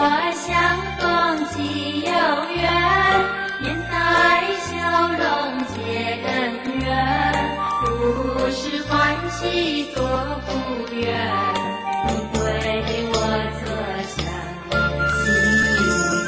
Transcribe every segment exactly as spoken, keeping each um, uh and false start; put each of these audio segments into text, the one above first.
相逢即有缘，面带笑容结人缘，如是欢喜做福缘，你对我侧相心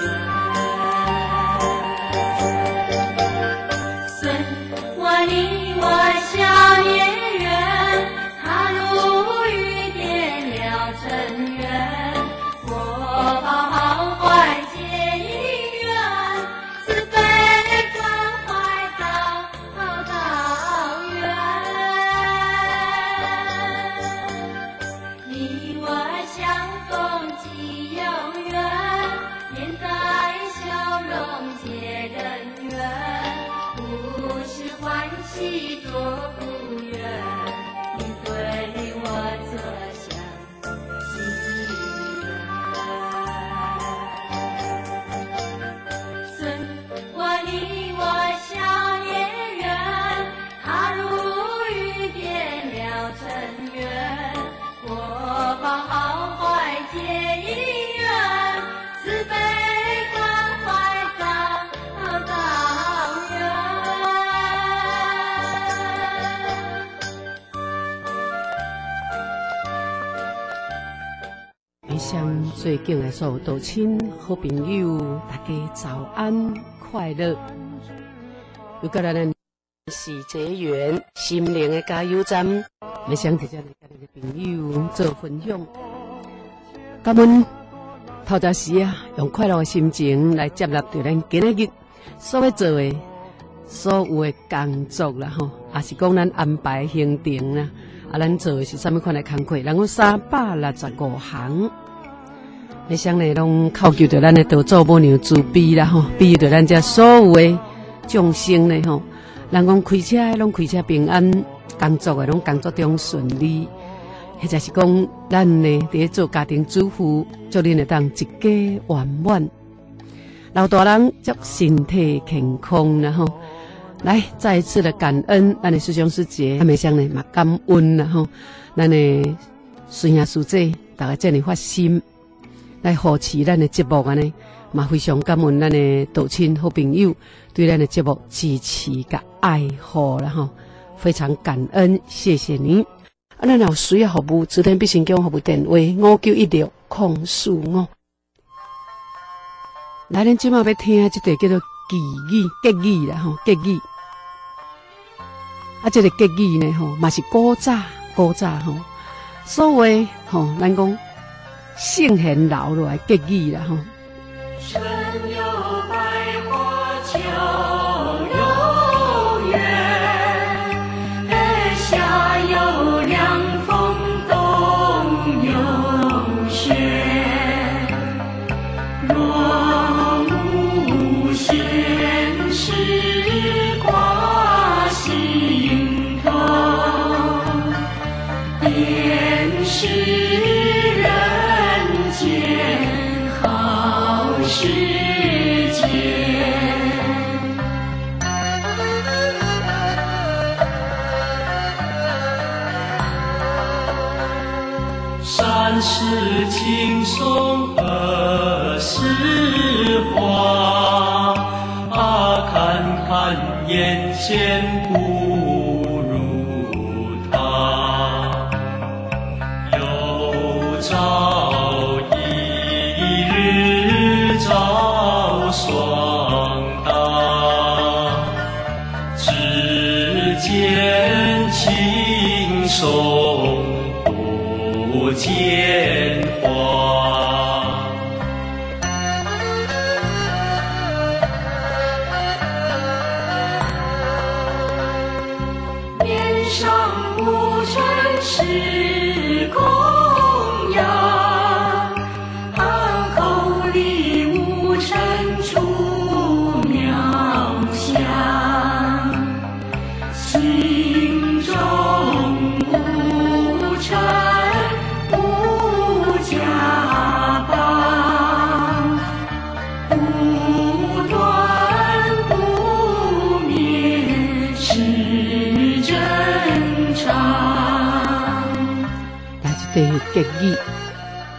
缘，孙我你我笑颜缘，踏入雨点了尘缘，我好怀结姻缘，慈悲关怀到到远，你我相逢即有缘，面带笑容结人缘，不是欢喜做福缘，你对我侧相心缘，孙我你我笑颜缘，踏入雨点了尘缘，我方好怀结姻缘，慈悲关怀到到远。 以上最敬的所有道亲、好朋友，大家早安快乐！又到咱的是结缘心灵的加油站，要想直接来跟你的朋友做分享。感恩透早时啊，用快乐的心情来接纳对咱今日日所要做的所有的工作啦，吼，也是讲咱安排行程啦。啊，咱做的是啥物款的工课？咱有三百六十五行。你想呢，拢靠求着咱的道祖母娘慈悲啦吼，庇佑着咱这所有的众生呢吼。人讲开车的拢开车平安，工作的拢工作中顺利，或者是讲咱呢伫咧做家庭主妇，祝恁会当一家圆满，老大人祝身体健康啦吼。来，再一次的感恩咱的师兄师姐，咱们乡呢嘛感恩啦吼，咱的孙兄师姐，大家这样发心来扶持咱的节目安尼，嘛非常感恩咱的道亲好朋友对咱的节目支持甲爱护啦吼，非常感恩，谢谢您。啊，咱有需要服务，指定必成功服务电话五九一六空四五。来，咱即马要听这个叫做寄语、结语啦吼，结语。啊，这个结语呢吼，嘛是古早古早吼，所谓吼，咱讲圣贤留落来结语啦吼。 春有百花秋有月，夏有凉风冬有雪。若无闲事挂心头，便是人间好时节。山是青松何时花，啊，看看眼前不如他。有朝一日早霜打，只见青松不见花。面上无尘是供养，口里无尘出妙香，心中无尘不假邦，不断不灭是真常。 来，这个结语。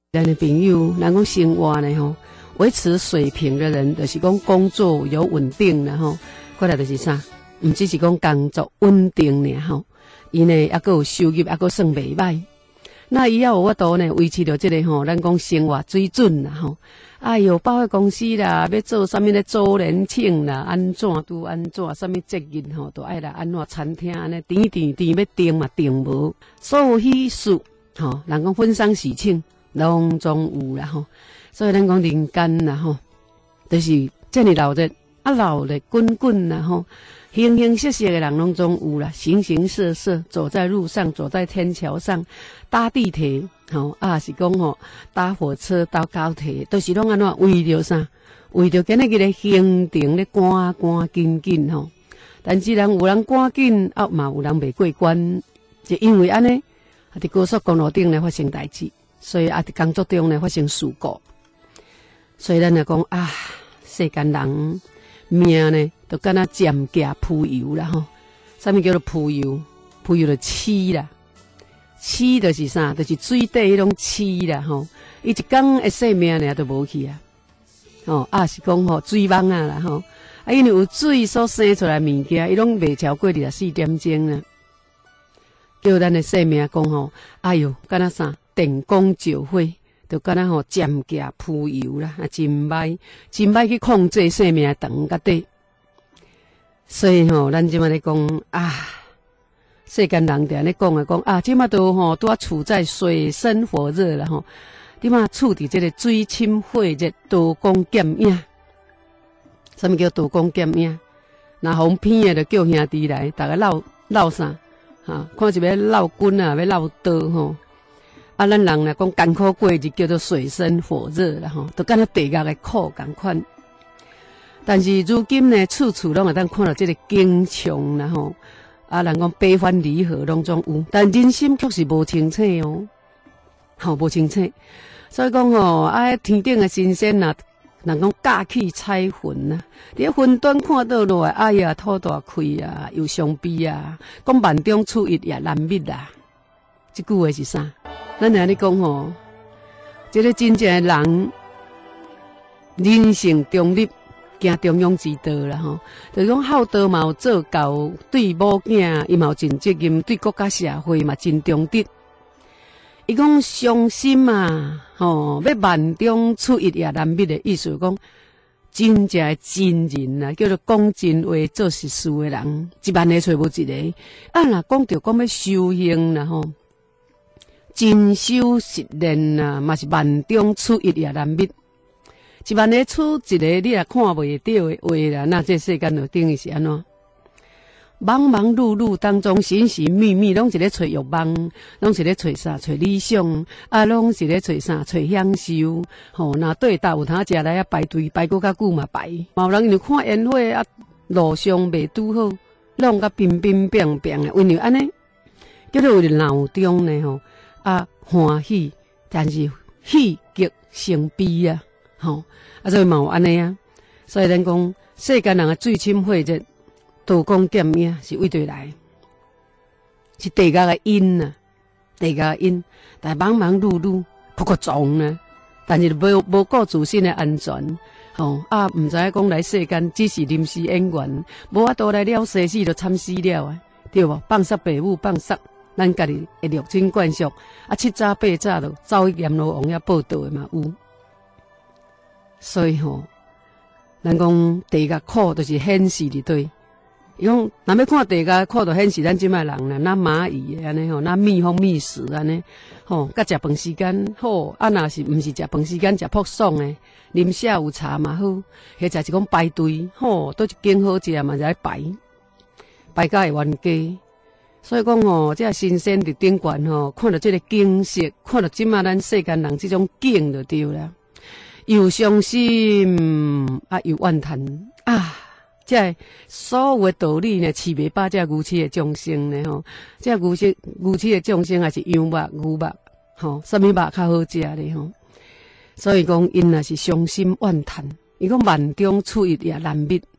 咱的朋友，咱讲生活呢吼，维持水平的人，就是讲工作有稳定啦吼，过来就是啥，唔只是讲工作稳定尔吼，伊呢还佫有收入，还佫算袂歹。那伊要有法度呢维持着这个吼，咱讲生活水准啦吼。哎哟，百货公司啦，要做啥物咧周年庆啦，安怎拄安怎，啥物节日吼，都爱来安怎餐厅安尼，甜甜甜要订嘛订无，所有喜事吼，人讲婚丧喜庆拢总有啦吼。所以咱讲人间啦吼，就是这么闹热，啊闹热滚滚啦吼。形形色色的人拢总有啦，形形色色，走在路上，走在天桥上，搭地铁，吼、哦、啊是讲吼、哦，搭火车、搭高铁，都是拢安怎为着啥？为着今日个行程咧赶赶紧紧吼。但是人有人赶紧，啊嘛有人袂过关，就因为安尼，啊伫高速公路顶咧发生代志，所以啊伫工作中咧发生事故。所以咱来讲啊，世间人命呢，都敢若占架浮油啦吼。啥物叫做浮油？浮油就痴啦，痴就是啥？就是水底迄种痴啦吼。伊一天一生命呢都无去啊。哦，啊是讲吼水网啊啦吼。啊，因为有水所生出来物件，伊拢袂超过二十四点钟啦。叫咱的生命讲吼，哎哟，敢若啥？电光石火。就敢若吼占架浮油啦，啊真歹，真歹去控制生命长甲短。所以吼，咱即马咧讲啊，世间人定咧讲啊讲啊，即马都吼拄啊处在水深火热啦吼，即马处伫即个水深火热、刀光剑影。啥物叫刀光剑影？若风偏诶，就叫兄弟来，逐个闹闹啥？哈，看是要闹棍啊，要闹刀吼。啊，咱人来讲艰苦过日叫做水深火热啦吼，都敢若地狱的苦共款。但是如今呢，处处拢会当看到这个坚强啦吼。啊，人讲悲欢离合拢总有，但人心却是无清楚哦，吼无清楚。所以讲吼，啊，天顶的神仙呐，人讲架起彩云呐，伫云端看到落来，哎呀，吐大开啊，又伤悲啊，讲万中取一也难觅啦。这句话是啥？咱来咧讲吼，这个真正的人，人性中立，行中庸之道啦吼。就是讲孝道嘛有做到，对某囝伊嘛有尽责任，对国家社会嘛真忠直。伊讲伤心啊，吼，要万中取一也难觅的意思，讲真正的真人啊，叫做讲真话、做实事的人，一万个找无一个。啊，若讲着讲要修行啦吼。真修实练啊，嘛是万中取一也难觅。一万个取一个，你也看袂到的话啦，那这世间就等于是安怎？忙忙碌碌当中，寻寻觅觅，拢是咧找欲望，拢是咧找啥？找理想，啊，拢是咧找啥？找享受。吼、哦，那对答有通食来啊，排队排过较久嘛排。嘛有人因为看烟火啊，路上袂拄好，弄甲冰冰冰冰的，因为安尼，叫做为闹钟呢吼。啊，欢喜，但是喜极生悲啊，吼、哦，啊，所以嘛有安尼啊，所以咱讲世间人的水深火热、刀光剑影是为对来，是地狱的因啊，地狱的因，但忙忙碌碌不过撞呢，但是无无顾自身的安全，吼、哦、啊，唔知影讲来世间只是临时演员，无法度来了生死就惨死了啊，对无？放杀父母，放杀。咱家己会六亲眷属，啊七早八早就走去阎罗王遐报道的嘛有。所以吼，咱讲地狱苦就是显示伫对。伊讲，若要看地狱苦，就显示咱即摆人啦，那蚂蚁安尼吼，那蜜蜂蜜食安尼，吼，甲食饭时间好，啊若是毋是食饭时间食朴爽诶，啉下午茶嘛好，或者是讲排队，吼，倒一间好食嘛就爱排，排甲会冤家。所以讲吼，这新鲜伫顶悬吼，看到这个景色，看到即马咱世间人这种景就对啦，又伤心啊，又怨叹啊，这所有的道理呢，饲袂饱这牛痴的众生呢吼，这牛痴牛痴的众生还是羊肉、牛肉，吼，什么肉较好食咧吼？所以讲，因若是伤心怨叹，伊讲万中取一也难觅，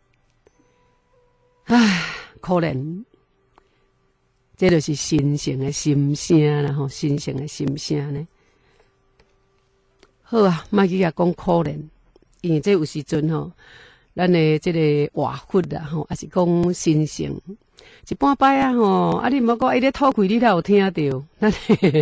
唉，可怜。这就是神圣的心声啦，吼，神圣的心声呢。 好啊，莫去甲讲可怜，因为这有时阵吼，咱的这个话术啦吼，也是讲心性。一般摆啊吼，啊你莫讲伊咧吐气，你才有听着。咱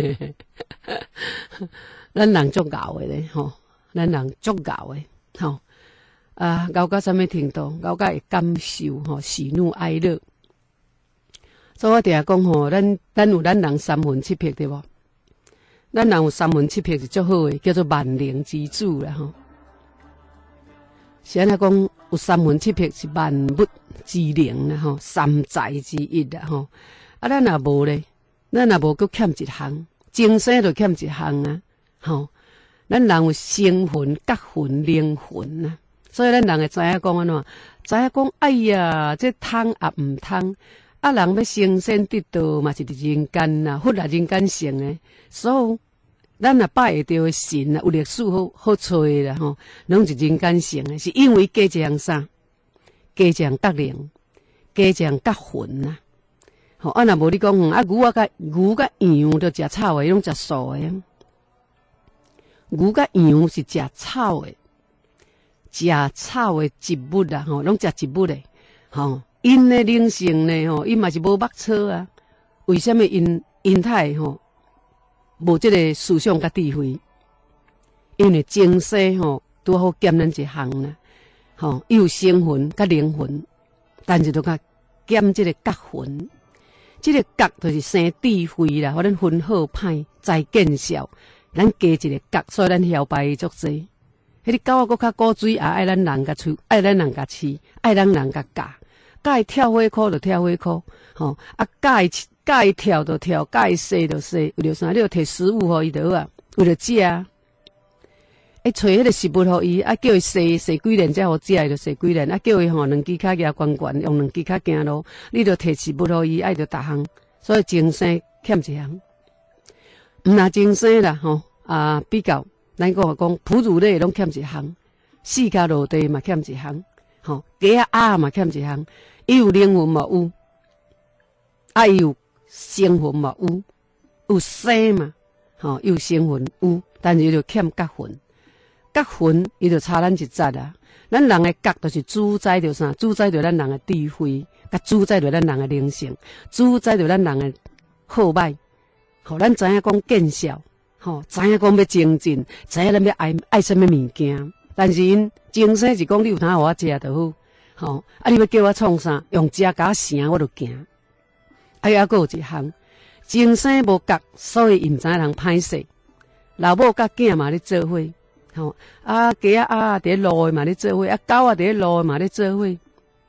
咱人足敖的咧吼，咱人足敖的吼。啊，敖到啥物程度？敖到会感受吼喜怒哀乐。所以我定讲吼，咱咱有咱人三魂七魄对无？咱人有三魂七魄是足好诶，叫做万灵之主啦吼。是安尼讲，有三魂七魄是万物之灵啦吼，三才之一啦吼。啊，咱若无咧，咱若无佫欠一项，精神就欠一项啊吼。咱人有生魂、觉魂、灵魂啊，所以咱人会知影讲安怎，知影讲哎呀，这通也毋通。啊，人要升仙得道嘛，是伫人间呐，佛也人间成诶。所以，咱若拜会着诶神啊，有历史好好找啦吼，拢是人间成诶，是因为加一项啥？加一项觉灵，加一项觉魂呐。吼，啊，若无你讲，啊，牛啊甲牛甲羊着食草诶，拢食素诶。牛甲羊是食草诶，食草诶植物啦，吼，拢食植物诶，吼。因的灵性呢，吼，因嘛是无目测啊。为什么因因太吼无这个思想甲智慧？因为精神吼拄好兼咱一项啦，吼，有生魂甲灵魂，但是都甲兼这个觉魂。这个觉就是生智慧啦，互咱分好歹，知见效。咱加一个觉，所以咱晓白足济。迄个狗仔搁较古水，也爱咱人甲饲，爱咱人甲饲，爱咱人甲教。甲伊跳火裤就跳火裤，吼啊！甲伊甲伊跳就跳，甲伊洗就洗，为着啥？你要摕食物互伊得啊，为着食啊！伊找迄个食物互伊，啊叫伊洗洗几年才好食，伊就洗几年。啊叫伊吼两支脚举悬悬，用两支脚行路，你着摕食物互伊，爱着逐项。所以精神欠一项，毋若精神啦吼啊！比较咱讲讲哺乳类拢欠一项，四脚落地嘛欠一项。吼，鸡仔鸭嘛欠一项，伊有灵魂嘛有，啊伊有生魂嘛有，有生嘛，吼有生魂有，但是伊就欠觉魂，觉魂伊就差咱一截啊。咱人的觉就是主宰着啥？主宰着咱人的智慧，甲主宰着咱人的灵性，主宰着咱人的好歹。吼，咱知影讲见效，吼知影讲要精进，知影咱要爱爱什么物件。但是因精神是讲你有通互我食就好，吼啊！你要叫我创啥？用食甲成我就行。啊，还佫有一项，精神无觉，所以伊毋知影人歹势。老母甲囝嘛咧做伙，吼啊鸡仔鸭伫路诶嘛咧做伙，啊狗啊伫路诶嘛咧做伙。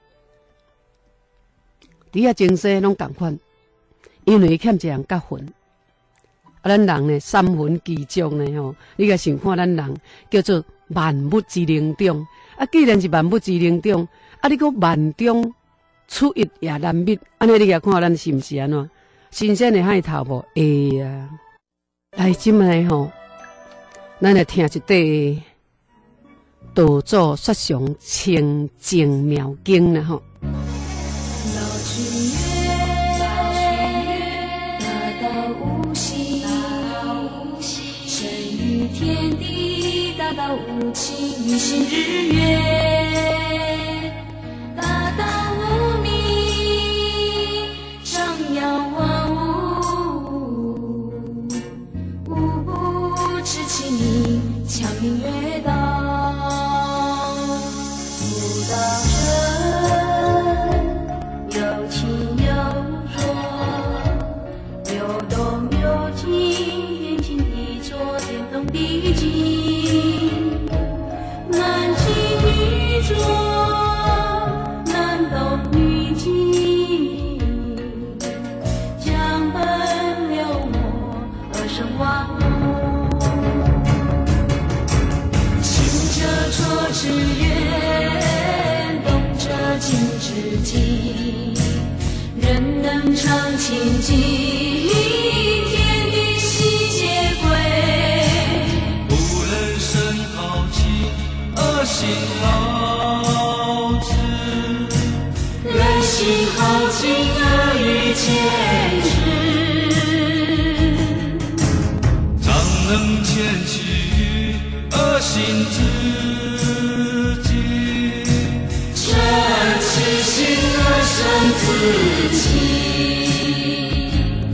伫遐精神拢共款，因为伊欠一项觉魂。啊，咱人呢三魂其中呢吼，你甲想看咱人叫做。万物之灵中，啊，既然是万物之灵中，啊，你搁万中出一也难觅，安尼你甲看咱是毋是安怎？新鲜的海头无？会呀！来，即摆吼，咱来听一块道祖说上清净妙经啦吼。 天地大道无情，一心日月，大道无名，上扬万物，无不持其名，强名曰道。悟道生，有轻有弱，有动有静，天经地坐，天动地静，难尽宇宙，难懂于境，将本流没，而生万物。清者浊之源，动者静之静，人能常清净。心好知，人心好静而欲见之， 常能牵起而信自己， 真痴心而生自己，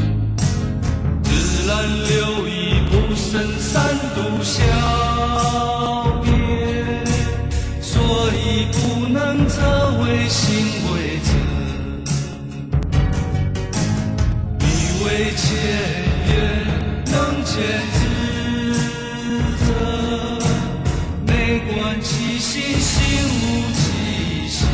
自然流溢不胜三毒消灭，所以不能则为心为者，以为前缘能见自责，没关其心，心无其心。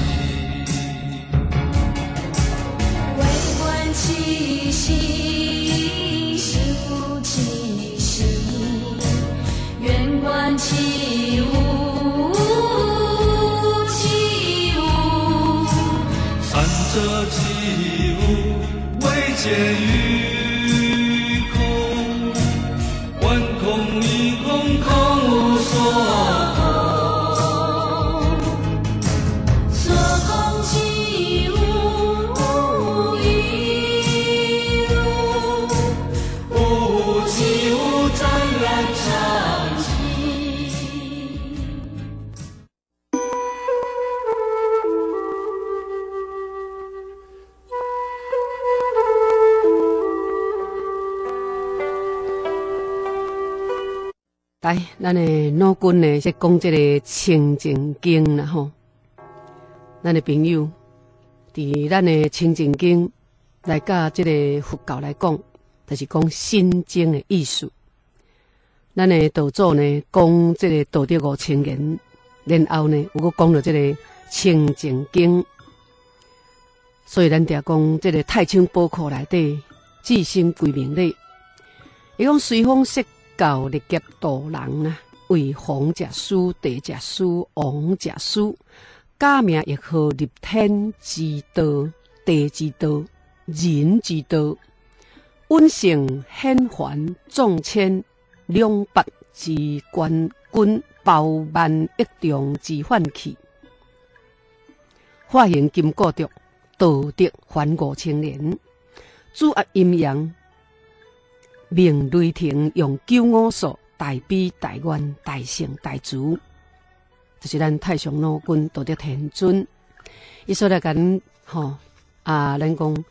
为观其心，心无其心，愿观其无，其无。 三者即无，唯见于空，万空一空，空无所空。 所空即无，无亦无， 无即无，湛然常寂。 来，咱的脑筋呢，是讲这个清净经啦吼。咱的朋友，伫咱的清净经来甲这个佛教来讲，就是讲心经的意思。咱的道祖呢，讲这个道德五千言，然后呢，有个讲到这个清净经。所以咱定讲这个太清宝库内底至心归命理，伊讲随风释教历劫度人啊，为皇者书、地者书、王者书，假名亦号立天之道、地之道、人之道，稳成显幻众千两百之冠军，包万亿众之幻气，化形金果竹，道德还五千年，主压阴阳。命雷霆用九五数，大悲大愿大圣大慈，就是咱太上老君道德天尊。伊说来讲，吼啊，咱讲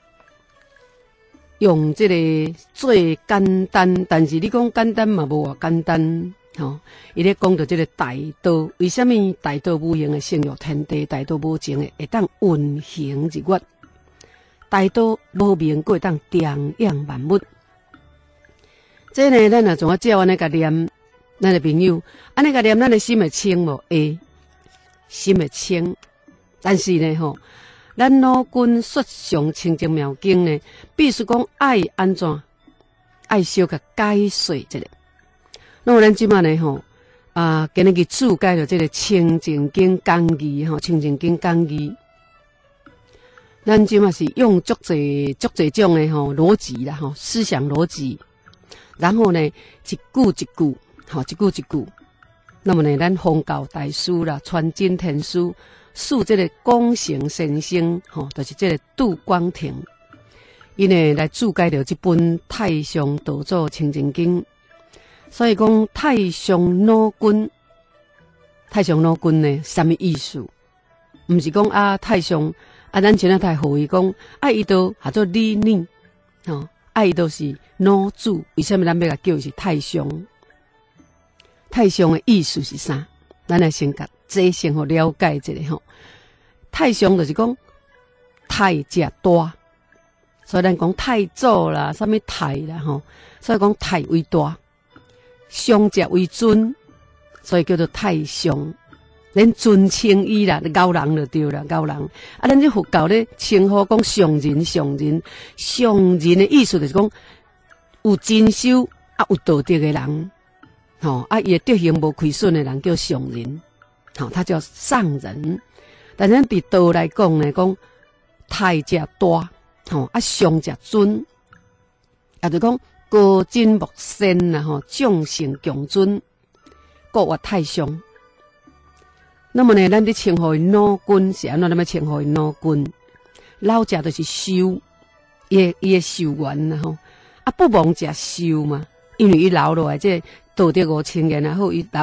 用这个最简单，但是你讲简单嘛，无偌简单。吼，伊咧讲到这个大道，为什么大道无形的性欲天地，大道无情的会当运行日月，大道无名过会当张扬万物。这呢，咱若怎啊照安尼甲念，咱的朋友，安尼甲念，咱的心会清无？会，心会清。但是呢，吼，咱老君说上清净妙经呢，必须讲爱安怎，爱小甲解说一下。那么咱即马呢，吼啊，今日去注解了这个清净经讲义，吼，清净经讲义。咱即马是用足侪足侪种的吼逻辑啦，吼思想逻辑。然后呢，一句一句，好，一句一句。那么呢，咱弘教大师啦，传真天师，述这个广成先生，吼，就是这个杜光庭，伊呢来注解了这本《太上道祖清净经》。所以讲太上老君，太上老君呢，什么意思？毋是讲啊，太上啊，咱前仔太好伊讲啊，伊都叫做理念，吼。啊，伊都是老主，为什么咱要甲叫伊是太上？太上的意思是啥？咱来先甲这先好了解一下吼。太上就是讲太者大，所以咱讲太祖啦，啥物太啦吼，所以讲太为大，上者为尊，所以叫做太上。咱尊称伊啦，高人就对啦，高人。啊，咱这佛教咧称呼讲上人，上人，上人的意思就是讲有真修啊，有道德的人，吼啊，伊德行无亏损的人叫上人，吼，他叫上人。但咱伫道来讲呢，讲太者大，吼啊，上者尊，也就讲高真莫仙啦，吼，众圣共尊，国曰太上。那么呢，咱伫称呼伊老君是安怎咱要称呼伊老君？老者就是修，伊伊诶修缘啦吼，啊不忘者修嘛，因为伊留落来这道德五千年啊，好，伊留落来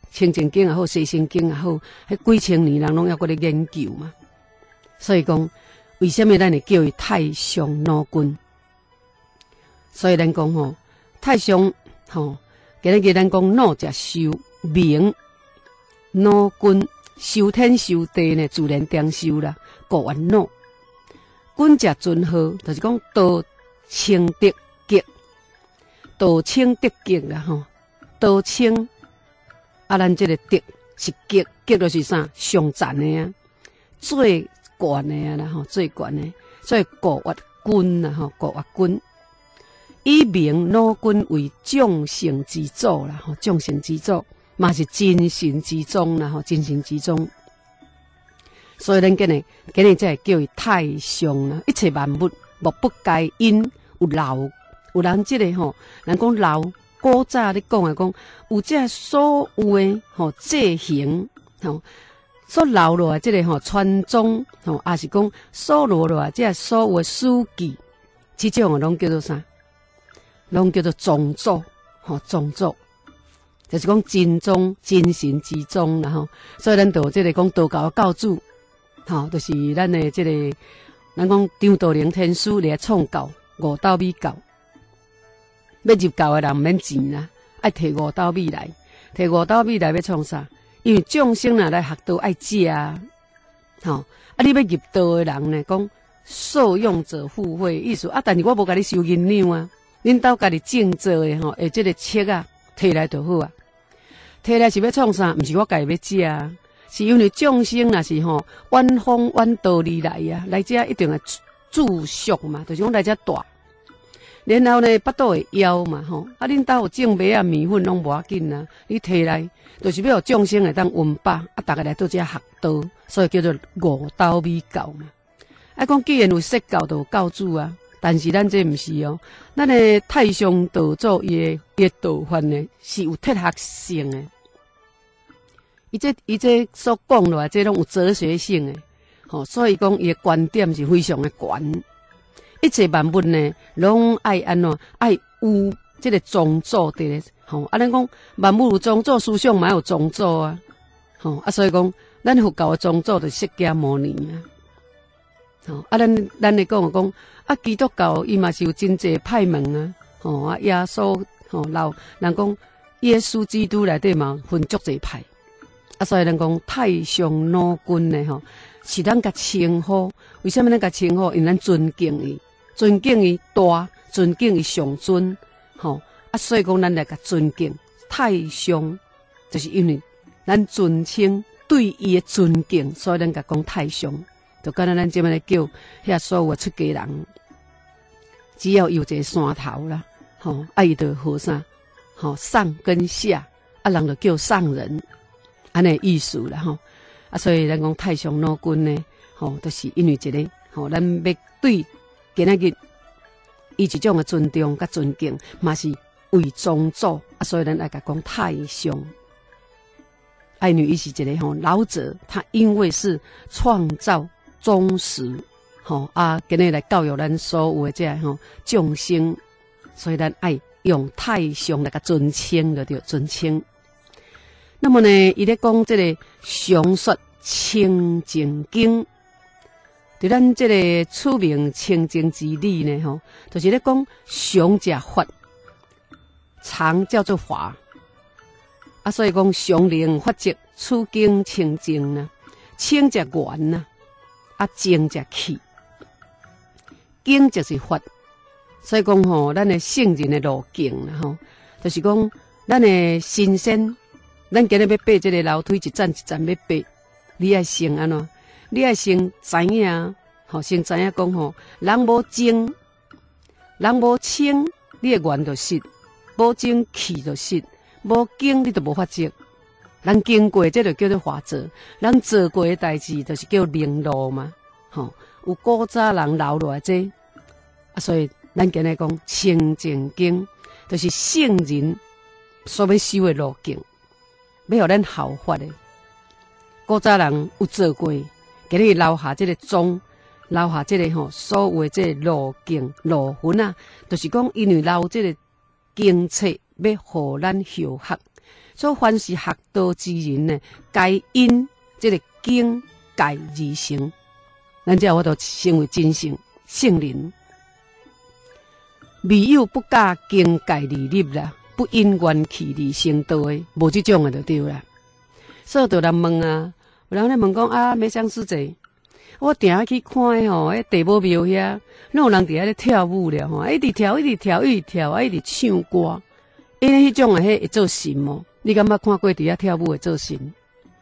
清净经也好，西行经也好，迄几千年人拢还搁咧研究嘛。所以讲，为什么咱会叫伊太上老君？所以咱讲吼，太上吼，今日个咱讲老者修明，老君修天修地呢，自然定修啦，国元老。君者尊号，就是讲道清德极，道清德极啦吼，道清啊，咱这个德是极，极就是啥？上赞的啊，最悬的啊啦吼，最悬的，所以国元君啦吼，国元君。以明老君为众生之祖啦，吼，众生之祖嘛是真神之宗啦，吼，真神之宗。所以咱今日今日才会叫伊太上啦。一切万物莫不该因有老，有人即、这个吼，人讲老古早咧讲诶，讲有这所有诶吼制形吼，所留落来即个吼传宗吼，也是讲所留落来即所有诶史记，即种诶拢叫做啥？拢叫做宗祖，吼宗祖，就是讲真宗真神之宗啦吼。所以咱就即个讲道教诶教主，吼，就是咱诶即个，咱讲张道陵天师来创教五斗米教，要入教诶人毋免钱啦，爱摕五斗米来，摕五斗米来要创啥？因为众生若来学道爱食啊，吼，啊你要入道诶人呢，讲受用者互惠，意思啊，但是我无甲你收银两啊。恁兜家己种做诶吼，诶，即个册啊，摕来就好啊。摕来是要创啥？毋是我家己要食啊，是因为众生若是吼远方远道而来啊，来遮一定会住宿嘛，就是讲来遮住。然后呢，巴肚会枵嘛吼，啊，恁兜有种麦啊、米粉拢无要紧啊，你摕来就是要互众生会当温饱，啊，逐个来到遮学道，所以叫做五斗米教嘛。啊，讲既然有说教，就有教主啊。但是咱这毋是哦，咱的太上道祖伊的伊的道法呢是有哲学性的，伊这伊这所讲落来，这拢有哲学性的，吼、哦，所以讲伊的观点是非常的悬。一切万物呢，拢爱安怎爱有这个宗祖的，吼、哦，啊，咱讲万物有宗祖，思想嘛有宗祖啊，吼、哦，啊，所以讲咱佛教的宗祖就是释迦牟尼啊。吼、哦，啊，咱咱咧讲讲啊，基督教伊嘛是有真济派门啊，吼、哦、啊，耶稣吼老人讲耶稣基督内底嘛分足济派，啊，所以人讲太上老君呢吼，是咱甲称呼，为什么咱甲称呼？因为咱尊敬伊，尊敬伊大，尊敬伊上尊，吼、哦、啊，所以讲咱来甲尊敬太上，就是因为咱尊称对伊的尊敬，所以咱甲讲太上。就敢若咱即摆来叫遐所有出家人，只要有一个山头啦，吼，啊伊就好啥，吼上跟下，啊人就叫上人，安尼意思啦吼，啊所以咱讲太上老君呢，吼，就是因为一个，吼，咱要对今仔日伊一种的尊重甲尊敬，嘛是为宗祖，啊所以咱来甲讲太上。爱女伊是一个吼老者，他因为是创造忠实，吼、哦、啊，今日来教育咱所有的这吼众生，所以咱爱用太上来个尊称就对，尊称。那么呢，伊咧讲这个详说清净经，对咱这个处名清净之理呢，吼，就是咧讲详者法，常叫做法。啊，所以讲常灵法则，处境清净呐，清则圆呐，啊净则气，经就是法。所以讲吼，咱的圣人的路径啦吼，就是讲咱的新鲜，咱今日要爬这个楼梯，一站一站要爬，你爱先安怎？你爱先知影，吼，先知影讲吼，人无精，人无清，你的元就失，无精气就失。无经你就无法则，人经过这就叫做法则，人做过的代志就是叫明路嘛，吼、哦，有古早人留落来这，啊，所以咱今日讲清净经，就是圣人所要修的路径，要互咱效法的。古早人有做过，今日留下这个宗，留下这个吼、哦、所有的这个路径路痕啊，就是讲因为留这个经册。要互咱效学， 所以凡是学道之人呢，该因这个经戒而成，咱这我都成为真圣圣人。未有不假经戒而立啦，不因缘气而成道的，无这种的就对啦。所以就人问啊，有人咧问讲啊，梅香师姐，我定下去看诶吼，迄地母庙遐，哪有人伫遐咧跳舞了吼，一直跳，一直跳，一直跳，啊，一直唱歌，因为迄种诶，迄会做神哦。你敢捌看过伫遐跳舞会做神？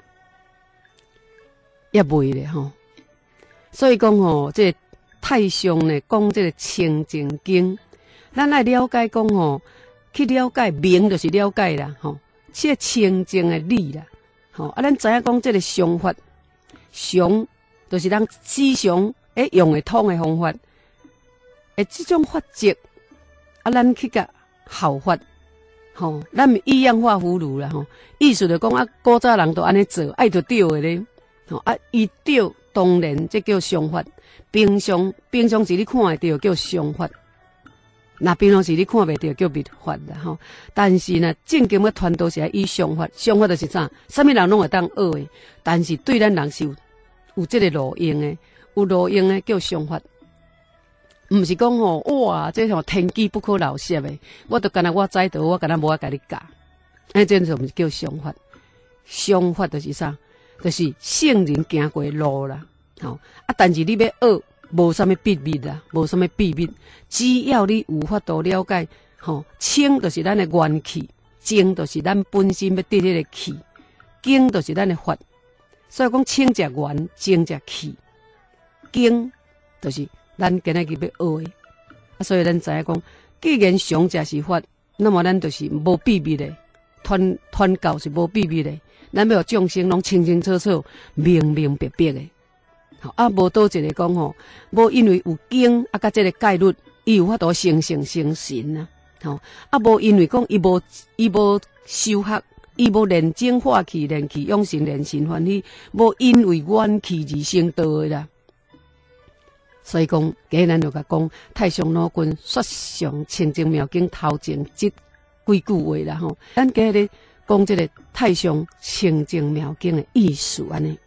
也袂咧吼。所以讲吼，这个太上呢讲这个清净经。咱爱了解讲吼，去了解明就是了解啦吼，这个清净的理啦吼啊，咱知影讲这个常法，常就是咱时常诶用的通的方法，诶这种法则啊，咱去甲效法吼，咱以样化葫芦啦吼，意思就讲啊，古早人都安尼做，爱就对的咧吼啊，伊对当然这叫常法，平常平常时你看会到叫常法。那平常时你看袂到叫密法啦吼，但是呢，正经要传道是以常法，常法就是啥？啥物人拢会当学的，但是对咱人是有有这个路用的，有路用的叫常法，毋是讲吼哇，这吼天机不可漏泄的，我都干那我知道，我干那无法甲你教，哎，这就毋是叫常法。常法就是啥？就是圣人行过路啦，吼啊，但是你要学。无啥物秘密啦，无啥物秘密，只要你有法度了解，吼，清就是咱的元气，净就是咱本身要得迄个气，经就是咱的法，所以讲清则元，净则气，经就是咱今仔日要学的，啊，所以咱知影讲，既然常则是法，那么咱就是无秘密的，传传教是无秘密的，咱要众生拢清清楚楚、明明白白的。好啊，无倒一个讲吼，无因为有经啊，甲这个戒律，伊有法度成圣成神啊。吼啊，无因为讲伊无伊无修学，伊无练精化气、练气养神、练神欢喜，无因为元气而成道的啦。所以讲，今日咱就甲讲太上老君说上清净妙经头前这几句话啦吼。咱今日讲这个太上清净妙经的意思安尼。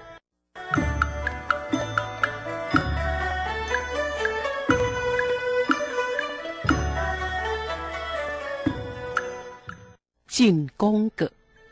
进功格，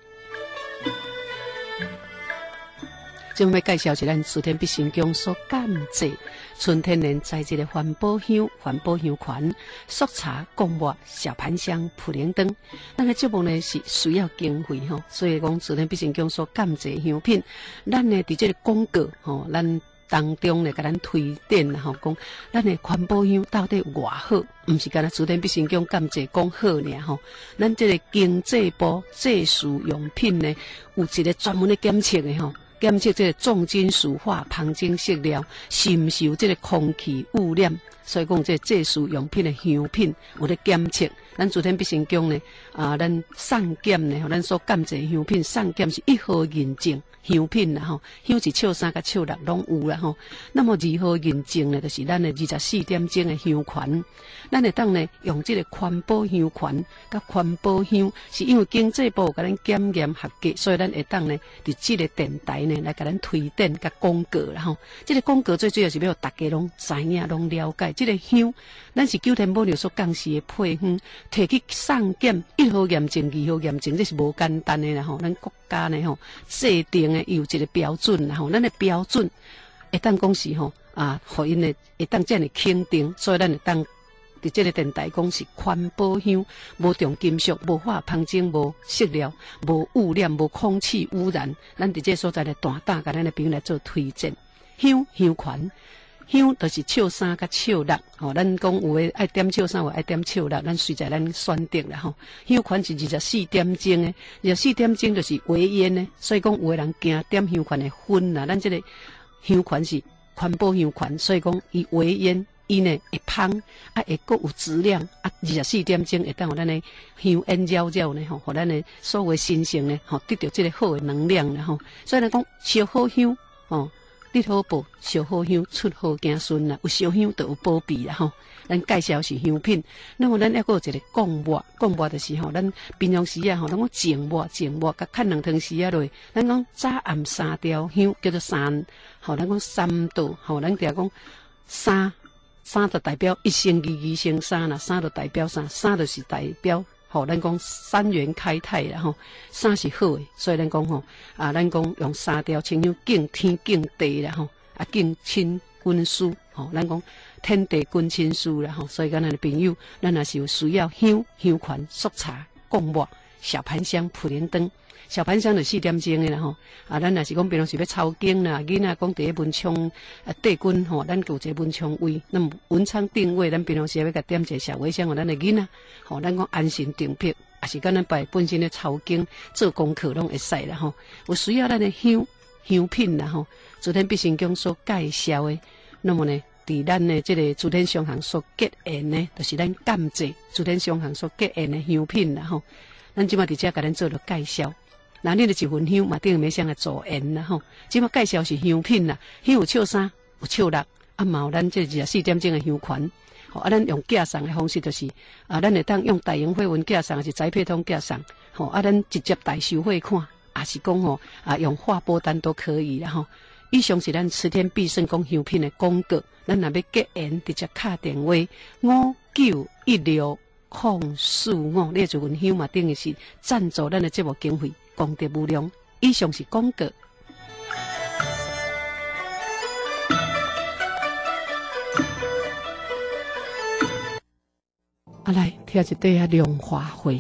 今要介绍是咱苏天必成宫所感制纯天然材质的环保香、环保香环、速茶、贡末、小盘香、普灵灯。咱的节目呢是需要经费吼，所以讲苏天必成宫所感制香品，咱呢伫这个广告吼，咱当中呢，甲咱推荐啦吼，讲咱的环保香到底有偌好，毋是干那苏天必成宫感谢讲好尔吼。咱这个经济部制式用品呢，有一个专门的检测的吼，检测这个重金属化、旁精色料，深受这个空气污染。所以讲，这制式用品的香品有咧检测，咱苏天必成宫呢，啊，咱送检呢，咱所感谢香品送检是一号认证。香品啦吼，香是笑三甲笑六拢有啦吼。那么二号认证呢，就是咱的二十四点钟的香环。咱会当呢用这个环保香环，甲环保香，是因为经济部甲咱检验合格，所以咱会当呢伫这个电台呢来甲咱推荐甲广告啦吼。这个广告最主要是要大家拢知影、拢了解，这个香，咱是九天保留所讲是的配方，摕去送检，一号验证、二号验证，这是无简单的啦吼。咱国家呢吼制定。有一个标准啦吼，咱的标准会当讲是吼啊，互因的会当这样肯定，所以咱会当伫这个电台讲是环保香，无重金属，无化旁精，无色料，无污染，无空气污染。咱伫这所在的大胆甲咱的朋友来做推荐，香香环。香就是笑三甲笑六，吼，咱讲有诶爱点笑三，有爱点笑六，咱随在咱选择啦吼。香环是二十四点钟诶，二十四点钟就是微烟诶，所以讲有诶人惊点香环诶熏啦，咱这个香环是环保香环，所以讲伊微烟，伊呢会芳，啊会阁有质量，啊二十四点钟会当互咱诶香烟绕绕呢吼，互咱诶所有心性呢吼得到这个好诶能量啦吼，所以来讲烧好香吼。 立好报，烧好香，出好子孙啦。有烧香就有保庇啦吼。咱介绍是香品，那么咱还阁有一个贡末，贡末就是吼，咱平常时啊吼，咱讲净末，净末甲看两汤匙啊落，咱讲早暗三条香叫做三，吼，咱讲三道，吼，咱定讲三，三就代表一生二二生三啦，三就代表啥？三就是代表。吼，咱讲三元开泰啦吼，三是好诶，所以咱讲吼啊，咱讲用三条清香敬天敬地啦吼，啊敬亲君师吼，咱讲天地君亲师啦吼，所以咱的朋友，咱也是有需要香香款、速茶、贡末、小盘香、普莲灯。小盘香就四点钟诶啦吼，啊，咱若是讲平常时要抄经啦，囡仔讲第一文昌啊帝君吼，咱有一个文昌位，那么文昌定位，咱平常时要甲点一个小尾香，互咱的囡仔，吼，咱讲安心定魄，也是甲咱拜本身咧抄经做功课拢会使啦吼。有需要咱的香香品啦吼，诸天必成宫所介绍的，那么呢，伫咱的这个诸天商行所结缘呢，就是咱感谢诸天商行所结缘的香品啦吼。咱即马伫遮甲咱做了介绍。那你著一份香嘛，顶面上个助缘啦吼。即马介绍是香品啦，香有笑三，有笑六，啊嘛有咱这二十四点钟的香款。吼，啊，咱用寄送的方式就是啊，咱会当用大型汇文寄送，还是宅配通寄送。吼，啊，咱直接代收汇款，也是讲吼啊，用划拨单都可以啦吼。以上是咱此天必胜讲香品的广告，咱若要结缘，直接敲电话五九一六空四五，你这份香嘛，等于是赞助咱的节目经费。功德无量。以上是广告。啊，来听一段啊，莲花会。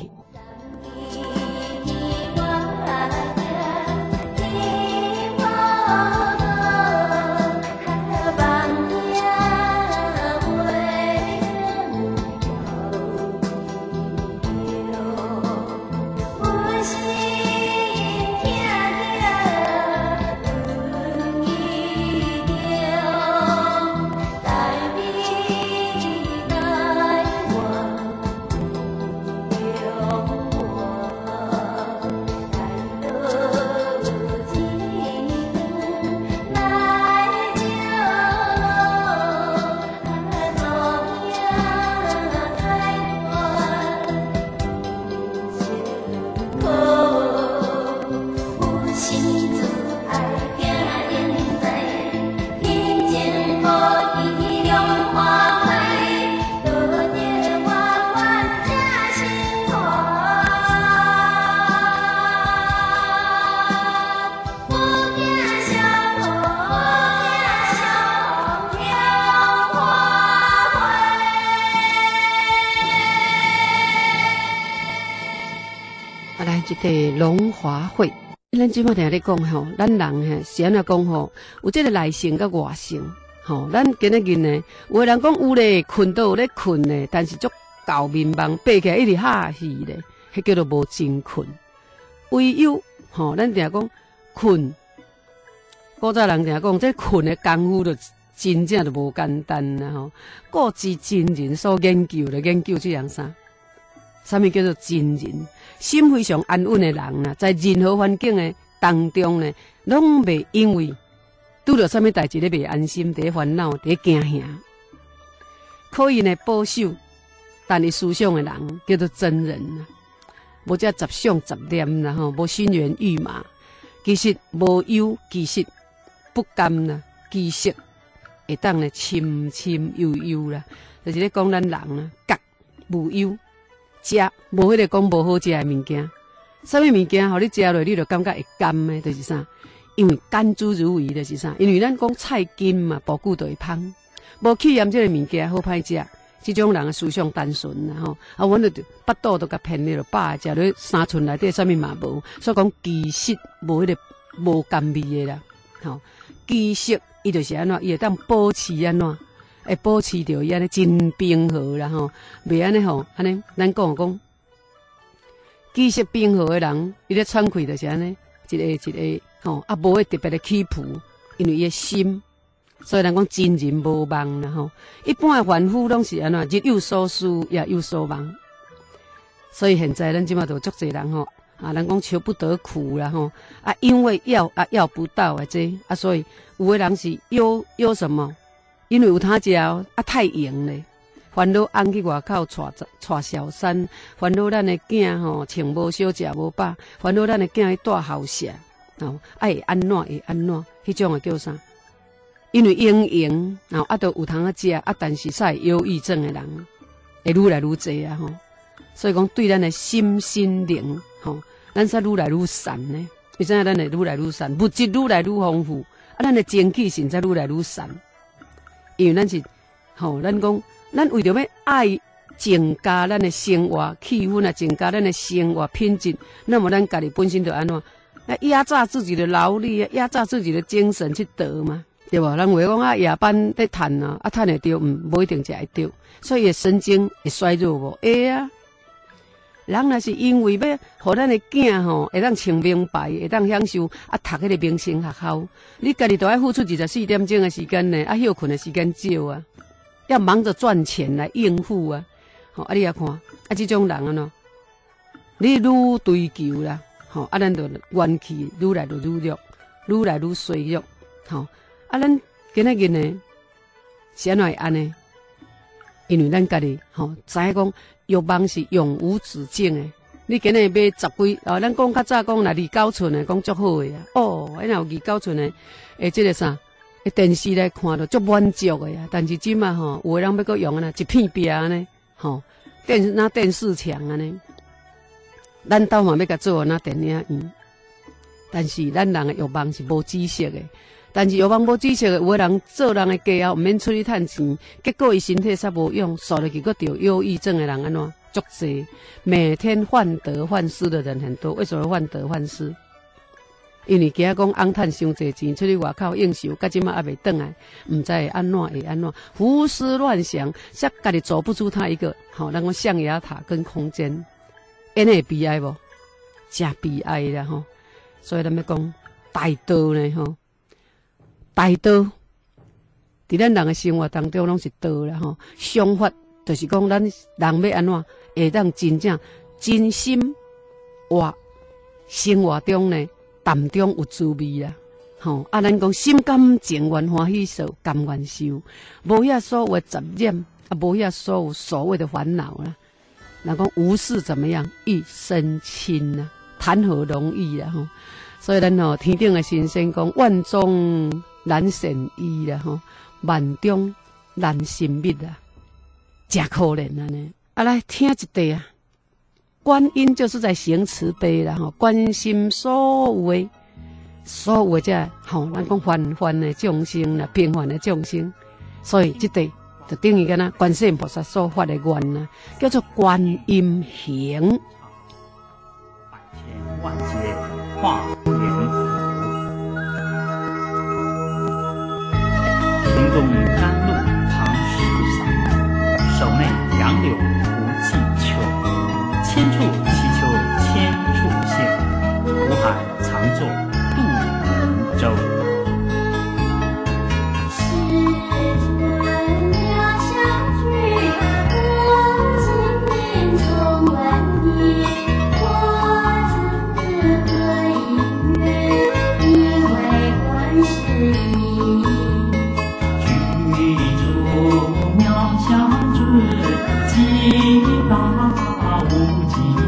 一个龙华会，咱即摆定咧讲吼，咱人嘿是安怎讲吼？有这个内性甲外性，吼，咱今仔日呢，有个人讲有咧困都有咧困咧，但是足搞面盲，爬起来一直哈气咧，迄叫做无真困。唯有吼，咱定讲困，古早人定讲这困的功夫就真正就无简单啦吼。各自真人所研究的研究这样啥？啥物叫做真人？心非常安稳的人呐，在任何环境的当中呢，拢袂因为拄着啥物代志咧袂安心，伫烦恼，伫惊吓，可以呢保守，但伊思想的人叫做真人呐。无遮杂想杂念啦吼，无心猿意马，其实无忧，其实不甘啦，其实会当呢深深悠悠啦，就是咧讲咱人啊，觉无忧。食无迄个讲无好食的物件，啥物物件，互你食落，你就感觉会甘的，就是啥？因为甘之如饴，就是啥？因为咱讲菜根嘛，保久就会芳。无去验这个物件好歹食，这种人的思想单纯啦吼。啊，阮就巴肚都甲骗你了，饱食咧三寸内底啥物嘛无，所以讲其实无迄个无甘味的啦。吼，其实伊就是安怎，伊会当保持安怎？会保持着伊安尼真平和啦吼，袂安尼吼，安尼咱讲讲，其实平和的人，伊咧喘气就是安尼，一个一个吼，啊无会特别的起伏，因为伊的心，所以咱讲真人无梦啦吼。一般的凡夫拢是安怎，日有所思，夜有所梦。所以现在咱即马都足侪人吼， 啊，人讲求不得苦啦吼，啊，因为要啊要不到啊这啊，所以有的人是忧忧什么？因为有他家啊太闲咧，烦恼翁去外口带带小三，烦恼咱的囝吼穿无少食无饱，烦恼咱的囝去带校舍，哦，啊会安怎会安怎？迄种的叫啥？因为闲闲，然后啊都有通啊食，啊但是煞忧郁症的人会愈来愈济啊吼，所以讲对咱的心心灵吼。咱才愈来愈善呢，为怎样咱会愈来愈善？物质愈来愈丰富，啊，咱的精气神才愈来愈善。因为咱是，吼、哦，咱讲，咱为着要爱增加咱的生活气氛啊，增加咱的生活品质，那么咱家己本身就安怎？啊，压榨自己的劳力啊，压榨自己的精神去得嘛，对吧？人话讲啊，夜班在赚啊，啊赚会着，嗯，无一定才会着，所以神经会衰弱无？会啊。人若是因为要互咱的囝吼，会当穿名牌，会当享受啊，读迄个名声学校，你家己都要付出二十四点钟的时间呢，啊，休困的时间少啊，要忙着赚钱来应付啊，吼、哦，啊，你也看，啊，这种人啊喏，你愈追求啦，吼、哦，啊，咱就元气愈来愈弱，愈来愈衰弱，吼、哦，啊，咱今仔日呢，是安怎会安呢？因为咱家己吼，知影讲。欲望是永无止境的。你今日买十几，哦，咱讲较早讲若二九寸的，讲足好的啊。哦，咱若有二九寸的，诶，即个啥？诶，电视来看到足满足的啊。但是即马吼，有的人要搁用啊呢，一片壁呢，吼，电那电视墙啊呢。咱兜嘛要甲做那电影院，但是咱人的欲望是无止息的。但是欲望无止息的，有的人做人的家后，毋免出去趁钱，结果伊身体煞无用，受落去，搁得忧郁症的人安怎？足济，每天患得患失的人很多。为什么患得患失？因为惊讲翁趁伤济钱，出去外口应酬，到即马还袂转来，毋知会安怎会安怎，胡思乱想，煞家己走不出他一个好，那个象牙塔跟空间，因会悲哀无？真悲哀啦吼！所以咱要讲大道呢吼。大道，伫咱人的生活当中拢是道啦吼。想法就是讲，咱人要安怎会当真正真心活生活中呢，淡中有滋味啦。吼、哦、啊，咱讲心甘情愿欢喜受，甘愿受，无遐所有的杂念，啊，无遐所有所谓的烦恼啦。人讲无事怎么样，一身轻啊，谈何容易啊吼。所以咱吼天顶的神仙讲，万中难选一啦吼，万中难寻觅啊，真可怜啊呢。啊，来听一句啊，观音就是在行慈悲啦吼，关心所有的所有的这吼，咱讲凡凡的众生啦，平凡的众生，所以这句就等于干呐，观世音菩萨所发的愿呐，叫做观音行。 百千万劫化缘佛，庭中甘露常时洒，手内杨柳无际秋。千处祈求千处现，苦海常作渡人舟。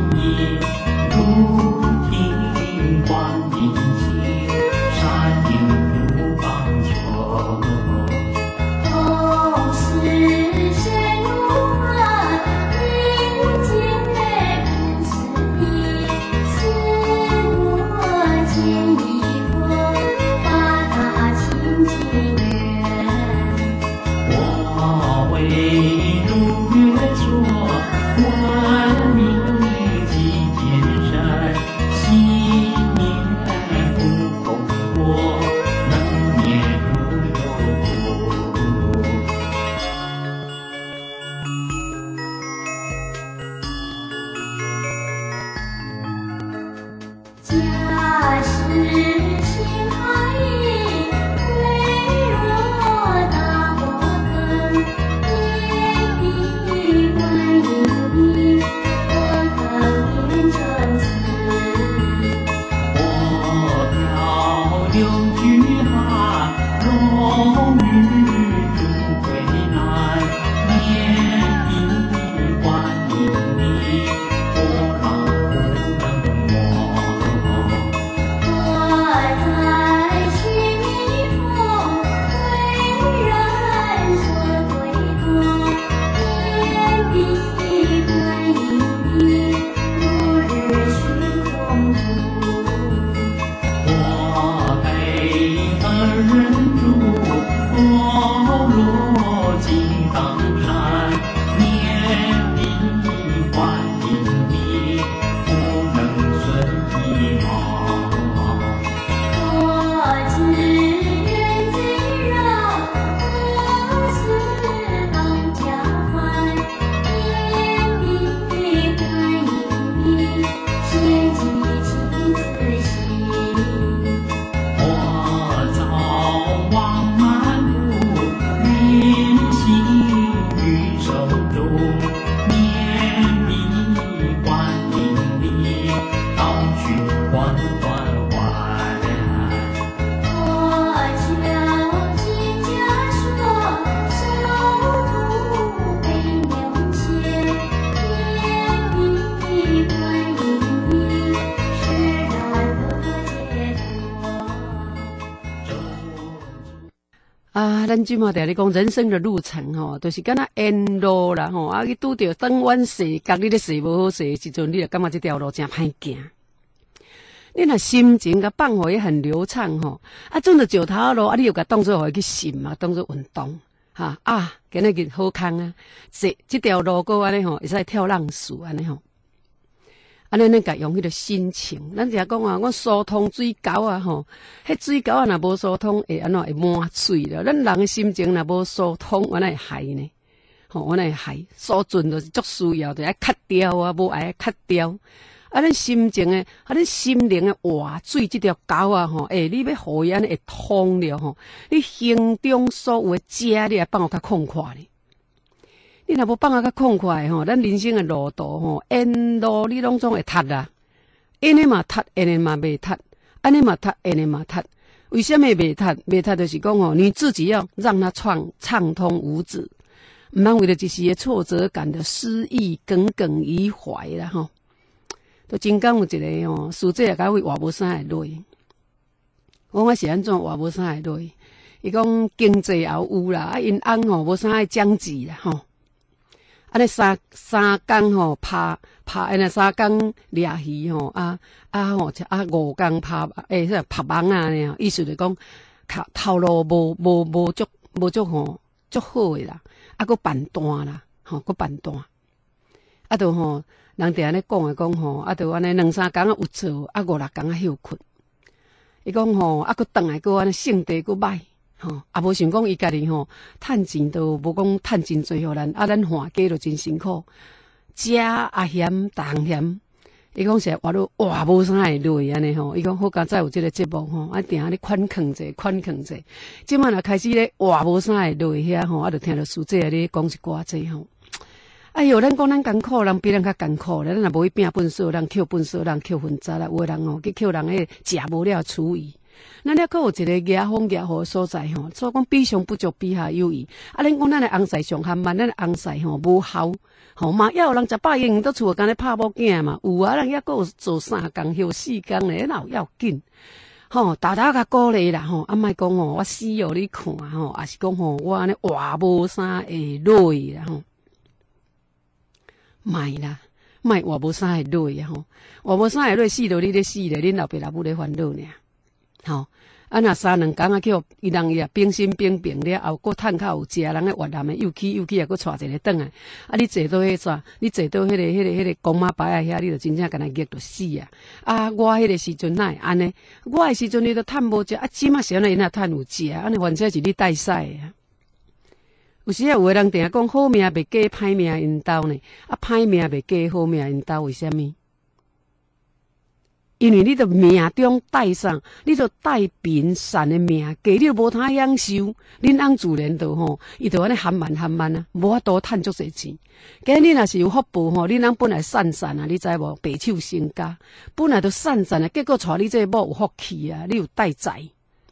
如听观音经，山影有句哈，龙女主归南，年底观音里，波浪很冷漠。 我在须弥峰，对人说对多，天地观音里，如日虚空住。 我陪二人住，多罗金刚山，年底观音里，不能顺一毛。 我知人最绕，我是当家汉，天地观音里，天机亲自行。 我早往满路，临行于手中，年底观音里，到去缓缓缓。 我敲金家说，手徒背牛牵，天地观音里，释然得解脱。 啊，咱即马定咧讲人生的路程吼，都、就是敢若沿路啦吼，啊，你拄着转弯势，角你咧势无好势的时阵，你就感觉这条路真歹行。你若心情甲放互伊很流畅吼，啊，转到石头路，啊，你又甲当做互伊去心嘛，当做运动哈啊，今日日好康啊，这这条路过安尼吼，会使跳浪树安尼吼。安尼，咱甲用迄个心情，咱就讲啊，我疏通水沟啊吼，迄水沟啊若无疏通，会安怎会满水了？咱人的心情若无疏通，我哪会害呢？吼，我哪会害？疏尽就是足需要，就爱咳掉啊，无爱咳掉。啊，咱心情诶，啊，咱心灵诶活水即条沟啊吼，诶、欸，你要互伊安尼会通了吼，你心中所有诶遮，你也放互较空快咧。你若无放啊较空快吼，咱人生诶路途吼，沿路你拢总会塌啦，安尼嘛塌，安尼嘛袂塌，安尼嘛塌，安尼嘛塌。为什么袂塌？袂塌就是讲吼，你自己要让它畅畅通无阻，毋通为了一时诶挫折感的失意耿耿于怀啦吼。都真讲有一个吼，师姐也甲我话无啥会落。我我是安怎话无啥会落？伊讲经济也有啦，啊因翁吼无啥爱奖济啦吼。安尼三三工吼拍拍，安尼三工掠鱼吼，啊啊吼啊五工拍诶，说拍网啊呢，意思就讲头头路无无无足无足吼足好诶啦，啊佫办单啦，吼佫办单，啊著吼人伫安尼讲诶讲吼，啊著安尼两三工啊有做，啊五六工啊休困。伊讲吼，啊佫转来佫安尼性地佫歹。吼，也无想讲伊家己吼，趁钱都无讲趁真侪互咱，啊，咱换家就真辛苦，食也嫌，当嫌。伊讲是活到活无啥会累安尼吼，伊讲好佳哉有即个节目吼，啊，定咧款囥者，款囥者。即满若开始咧活无啥会累遐吼，啊，就听着师姐咧讲一寡这吼。哎哟，咱讲咱艰苦，人比咱较艰苦咧，咱若无去拼粪扫，人捡粪扫，人捡粪渣啦，有诶人吼去捡人迄食无了厨余。咱了，阁有一个野风野雨所在吼，所以讲比上不足，比下有余。啊，咱讲咱的翁婿上含慢，咱的翁婿吼无效，吼嘛，也有人食饱用，倒厝干咧拍某囝嘛，有啊，人也阁有做三工休四工咧，哪有要紧？吼，大大甲鼓励啦吼，啊，莫讲吼，我死哦你看吼，也是讲吼，我安尼活无啥会累啦吼，莫啦，莫活无啥会累啊吼，活无啥会累，死着你咧死咧，恁老爸老母咧烦恼呢。吼，啊若三两工啊，叫伊人伊啊冰心冰冰了后，搁趁较有食，人个越南的又去又去啊，搁带一个转来。啊，你坐到迄啥？你坐到迄、那个、迄、那个、迄、那个公马牌啊遐，你就真正干那热着死啊！啊，我迄个时阵哪会安尼？我诶时阵你都趁无食，啊，即马时阵因若趁有食，安尼反正是你带赛啊。有时啊，有个人定讲好命袂过歹命因兜呢，啊，歹命袂过好命因兜，为虾米？因为你著命中带上，你著带平善的命，价你著无通享受。恁翁自然著吼，伊著安尼含慢含慢啊，无法度趁足侪钱。今日你若是有福报吼，恁翁本来善善啊，你知无？白手兴家，本来著善善啊，结果带你这某有福气啊，你有带财，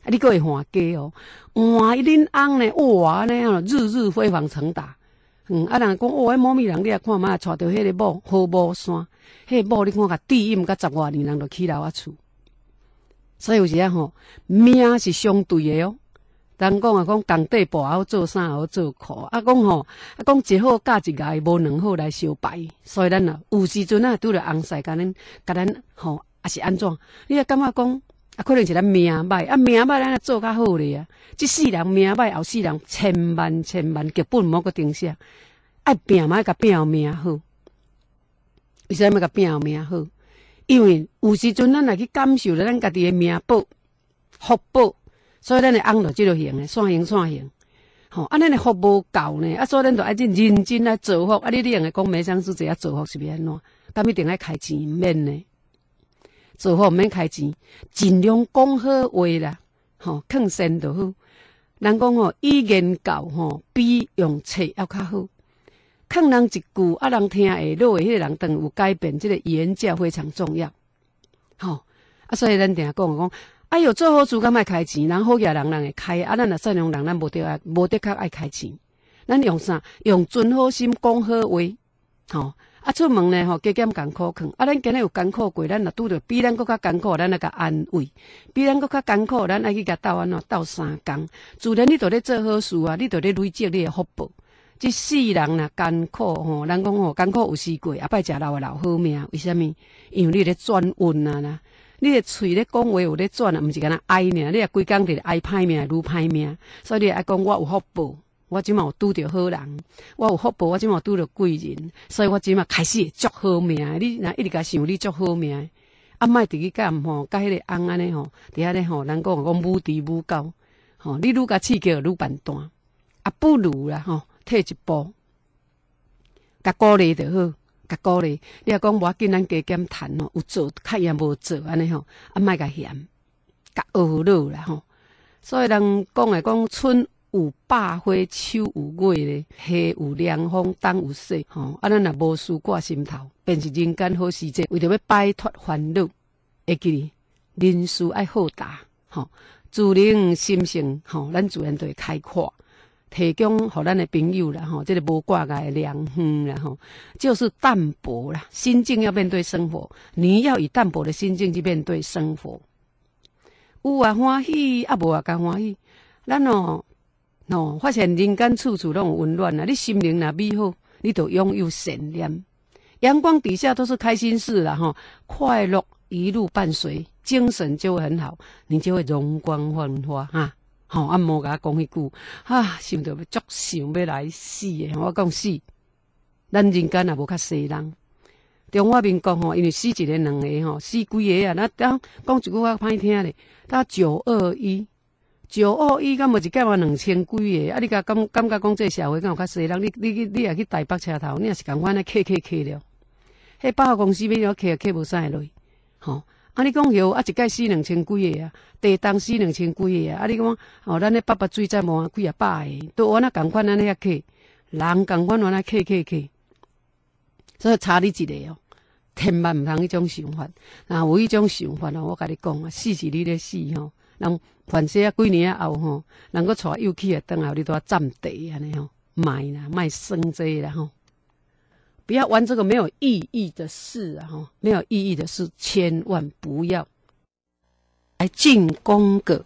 啊，你阁会换家哦，换伊恁翁呢，哇，安尼哦，日日飞黄腾达。嗯，啊，人讲哦，迄某咪人，你啊看嘛，带着迄个某好某山，迄个某你看甲低音甲十外年人就起楼啊厝。所以有时啊吼，命是相对的哦。人讲啊，讲工地布好做衫好做裤，啊讲吼，啊讲一好嫁一个，无两好来相排。所以咱啊，有时阵啊，拄着翁婿甲咱，甲咱吼，也是安怎？你也感觉讲？啊，可能是咱命歹，啊命歹，咱做较好咧啊！即世人命歹，后世人千万千万剧本莫个定下，爱拼嘛，甲拼命好。为啥物甲拼命好？因为有时阵咱来去感受了咱家己的命宝、福报，所以咱的翁就即落行诶，散行散行。吼，啊，咱的福无够呢，啊，所以咱就爱真认真来造福。啊，你你用来讲梅香师姐啊，造福是要安怎？敢一定爱开钱免呢？做好毋免开钱，尽量讲好话啦，吼，劝善就好。人讲吼，语言教吼比用册要较好。劝人一句，啊，人听会落的，迄个人当有改变，即、这个言教非常重要。吼，啊，所以咱定讲讲，啊，有做好事敢爱开钱，人好嘢人人会开，啊，咱若善良人，咱无得爱，无得较爱开钱。咱用啥？用存好心讲好话，吼。啊，出门呢吼，加减艰苦劝。啊，咱今日有艰苦过，咱若拄着比咱搁较艰苦，咱来甲安慰；比咱搁较艰苦，咱爱去甲斗安怎斗相共。自然你着咧做好事啊，你着咧累积你的福报。即世人若艰苦吼，人讲吼艰苦有时过，啊摆食老的老好命。为虾米？因为你咧转运啊啦，你的喙咧讲话有咧转啊，毋是干那哀尔，你也规工伫哀歹命，愈歹命。所以你爱讲我有福报。我即马有拄着好人，我有福报，我即马有拄着贵人，所以我即马开始会足好命。你若一直甲想你足好命，啊，莫伫去干吼，甲迄个翁安尼吼，伫遐咧吼，人讲讲母猪母狗，吼，你愈甲刺激愈办单，啊，不如啦吼，退一步，甲鼓励就好，甲鼓励。你若讲无要紧，咱加减趁吼，有做较也无做安尼吼，啊，莫甲嫌，甲学落啦吼。所以人讲诶讲春。有百花，秋有月咧，夏有凉风，冬有雪。吼，啊，咱若无事挂心头，便是人间好时节。为着要摆脱烦恼，会记人事爱好大，吼，自然心性，吼，咱自然就会开阔，提供互咱的朋友啦，吼，这个无挂碍的良方啦，吼，就是淡泊啦，心境要面对生活，你要以淡泊的心境去面对生活。有啊欢喜，啊无啊甲欢喜，咱哦。哦，发现人间处处拢有温暖啊！你心灵若美好，你就拥有善念。阳光底下都是开心事啦，吼，快乐一路伴随，精神就会很好，你就会容光焕发哈。吼、哦，啊，莫甲我讲迄句啊，想着要足想要来死诶！我讲死，咱人间也无较西人。中华民国吼，因为死一个两个吼，死几个啊？那当讲一句话歹听咧，到九二一。九二一，敢无一届嘛两千几个？啊，你甲感感觉讲这社会敢有较西人？你你你你也去台北车头，你也是共款咧，客客客了。迄百货公司要了客客无啥会落，吼。啊，你讲有啊，一届死两千几个啊，地当死两千几个啊。啊，你讲哦，咱咧八八水在无几啊百个，都安那共款安尼遐客，人共款安那客客客。所以差你一个哦，千万毋通迄种想法。若有迄种想法哦，我甲你讲啊，死是你咧死吼。人凡世啊，几年啊后吼，人个带幼气啊，等后你都要占地安尼吼，卖啦，卖生这啦吼，不要玩这个没有意义的事啊吼，没有意义的事，千万不要来进攻个。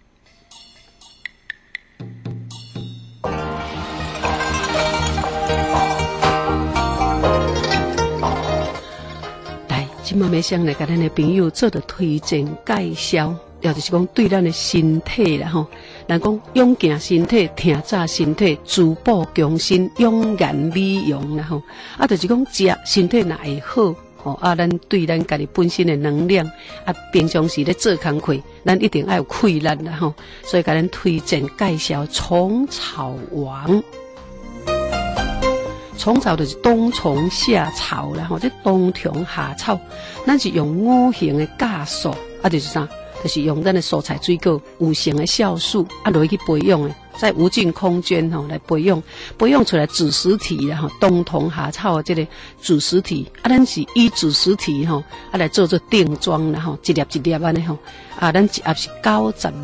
来，今麦要上来甲咱的朋友做着推荐介绍。也就是讲，对咱的身体啦吼，人讲勇健身体、挺早身体、珠宝强身、永颜美容啦吼，啊，就是讲食身体若会好吼，啊，咱对咱家己本身的能量啊，平常时咧做工课，咱一定要有气力啦吼，所以甲咱推荐介绍虫草王。虫草就是冬虫夏草啦吼，这冬虫夏草，咱是用五行的酵素，啊，就是啥？就是用咱的蔬菜水果五行的酵素啊，落去培养的，在无尽空间吼、喔、来培养，培养出来子实体啦吼，冬虫夏草的这个子实体啊，咱是以子实体吼、喔、啊来做做定妆啦吼，一粒一粒安尼吼啊，咱一盒是九十粒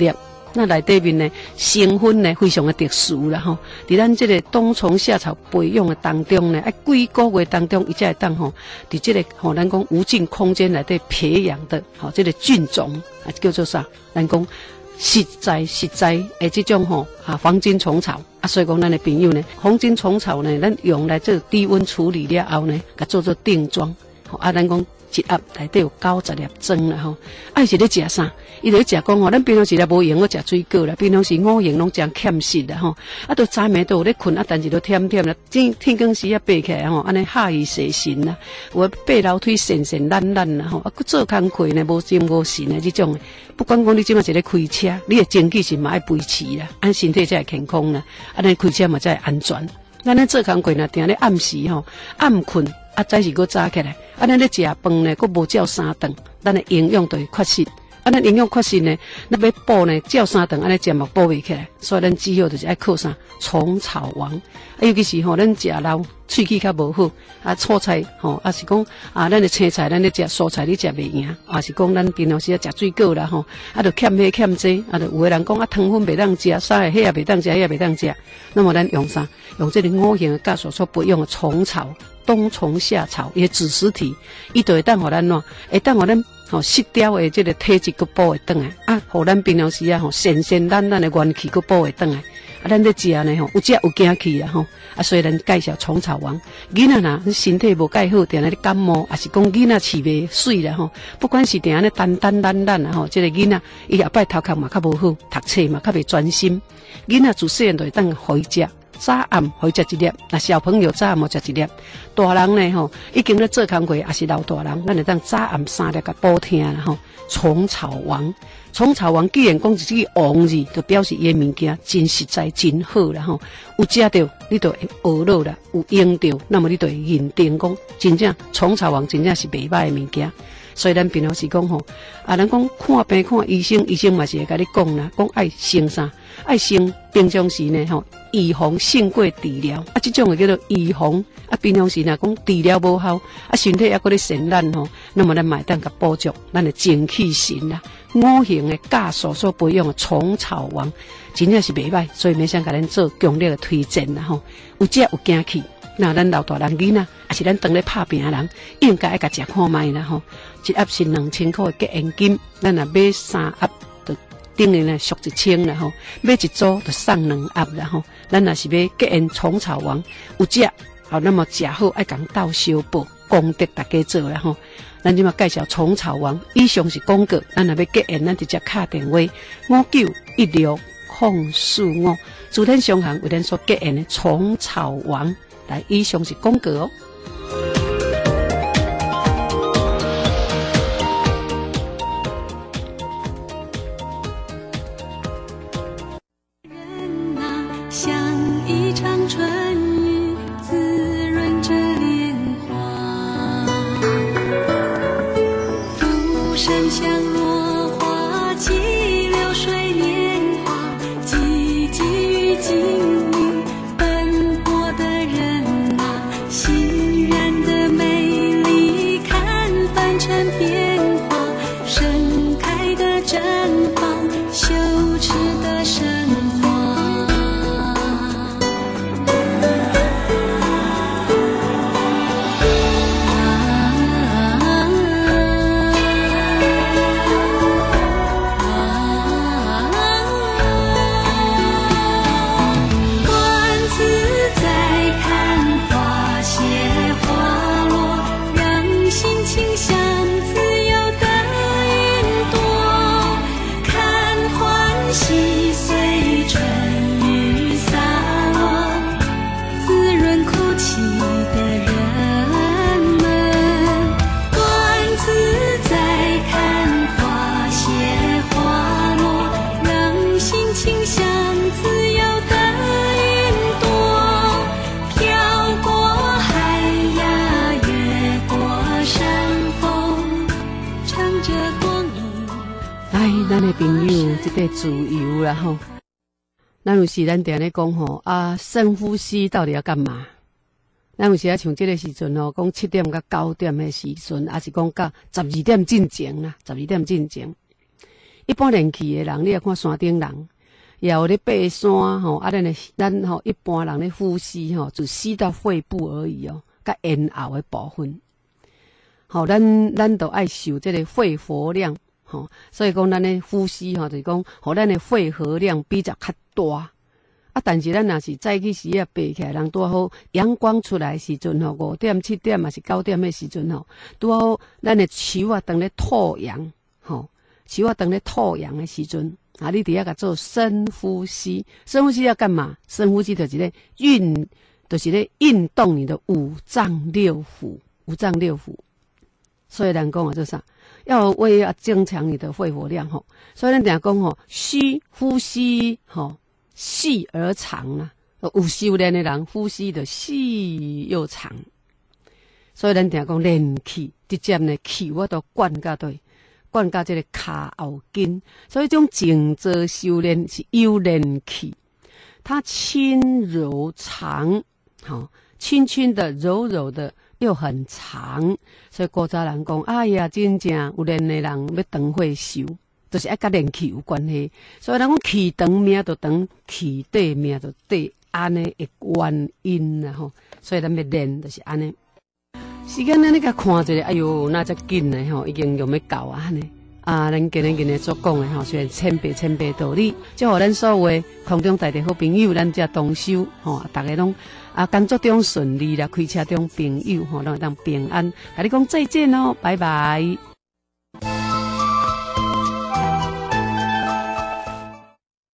那内底面呢成分呢非常的特殊啦吼。伫咱这个冬虫夏草培养的当中呢，哎几个月当中，伊才会当吼，伫这个吼咱讲无尽空间内底培养的，吼这个菌种啊叫做啥？咱讲实在实在诶这种吼啊黄金虫草啊，所以讲咱的朋友呢，黄金虫草呢，咱用来做低温处理了后呢，甲做做定妆，吼啊咱讲。一盒内底有九十粒装啦吼，啊是咧食啥？伊就咧食讲吼，咱平常时咧无用，我食水果啦，平常时五行拢真欠失啦吼，啊都早暝都有咧困，啊但是都忝忝啦，天天光时啊爬起来吼，安尼下意识神啦，有爬楼梯神神懒懒啦吼，啊佫做工课呢无精无神的这种，不管讲你即马是咧开车，你的精气神嘛爱维持啦，安身体才会健康啦，安尼开车嘛才会安全。咱咧做工课呢，定咧暗时吼，暗困。啊，早是佫早起来，啊，咱咧食饭呢，佫无照三顿，咱的营养就会缺失。啊，咱营养缺失呢，咱要补呢，照三顿安尼食嘛补袂起来，所以咱只好就是爱靠啥虫草王。啊，尤其是吼，咱食老喙齿较无好，啊，蔬菜吼，啊是讲啊，咱的青菜，咱咧食蔬菜，你食袂赢，啊是讲咱平常时啊食水果啦吼，啊，就欠迄欠这，啊，就有个人讲啊，糖分袂当食，啥个迄也袂当食，迄也袂当食。那么咱用啥？用这个五行的教所所培养的虫草。冬虫夏草伊子实体，伊就会当互咱喏，会当互咱吼失掉的这个体质佫补会转来，啊，互咱平常时啊吼神神懒懒的元气佫补会转来，啊，咱咧食呢吼有食有惊气啊吼，啊，所以咱介绍虫草王，囡仔呐身体无介好，定咧感冒，啊是讲囡仔饲袂水啦吼，不管是定咧单单懒懒啊吼，这个囡仔伊后摆头壳嘛较无好，读册嘛较袂专心，囡仔自细汉就会当互伊食。早暗互伊食一粒，那小朋友早暗食一粒，大人呢吼已经咧做工课，也是老大人，咱会当早暗三粒甲补听啦吼。虫草王，虫草王既然讲是这个王字，就表示伊的物件真实在、真好啦吼。有食到，你就会学到啦；有用到，那么你就会认定讲，真正虫草王真正是袂歹的物件。所以咱平常时讲吼，啊，咱讲看病看医生，医生嘛是会甲你讲啦，讲爱先啥，爱先平常时呢吼。预防胜过治疗，啊，这种个叫做预防。啊，平常时若讲治疗无效，啊，身体还搁咧生烂吼，那么咱买当甲补足咱的精气神啦。五行的酵素所培养的虫草王，真正是袂歹，所以免想甲咱做强烈的推荐啦吼。有食有惊气，那咱老大人囡仔，也是咱当咧拍拼的人，应该爱甲食看卖啦吼。一盒是两千块的结缘金，咱若买三盒。等于呢属一千啦吼，买一组就送两盒啦吼。咱若是要结缘虫草王，有食好，那么食好爱讲倒小补，功德大家做啦吼。咱即马介绍虫草王，以上是广告，咱若要结缘，咱直接敲电话五九一六零四五，主天商行为咱所结缘的虫草王，来以上是广告哦。咱的朋友，这个自由啦吼。咱有时咱定咧讲吼啊，深呼吸到底要干嘛？咱有时啊像这个时阵吼，讲七点到九点的时阵，还是讲到十二点进前啦，十二点进前。 一般练气的人，你来看山顶人，也有咧爬山吼，啊，咱的咱吼一般人咧呼吸吼，只吸到肺部而已哦，甲咽喉的部分。吼，咱咱都爱受这个肺活量，吼，所以讲咱的呼吸吼，就是讲，互咱的肺活量比较较大。啊，但是咱若是早起时啊爬起来，人拄好阳光出来的时阵吼，五点、七点还是九点的时阵吼，拄好咱的手啊当咧吐氧，吼，手啊当咧吐氧的时阵，啊，你伫遐甲做深呼吸，深呼吸要干嘛？深呼吸就是咧运，就是咧运动你的五脏六腑，五脏六腑。所以人讲啊，做啥？要为要增强你的肺活量吼。所以咱定讲吼，吸呼吸吼。细而长啊，有修炼的人呼吸的细又长，所以咱定讲练气，直接呢气我都灌到对，灌到这个骹后筋，所以这种静坐修炼是有练气，它轻柔长，好，轻轻的、柔柔的又很长，所以古早人讲，哎呀，真正有练的人要长寿寿。就是爱甲练气有关系，所以人讲气长命就长，气短命就短，安尼的原因啦吼。所以咱要练就是安尼。时间咱你甲看一下，哎哟，那遮紧嘞吼，已经用要到啊呢。啊，咱今日今日所讲的吼，虽然千倍千倍道理，祝福咱所有的空中在地好朋友，咱遮同修吼，大家拢啊工作中顺利啦，开车中朋友吼，拢会当平安。甲你讲再见哦，拜拜。